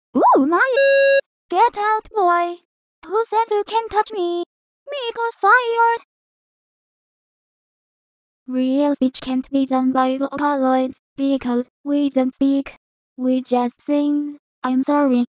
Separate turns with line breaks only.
Ooh, my get out, boy. Who said you can't touch me? Me got fired. Real speech can't be done by Vocaloids because we don't speak. We just sing. I'm sorry.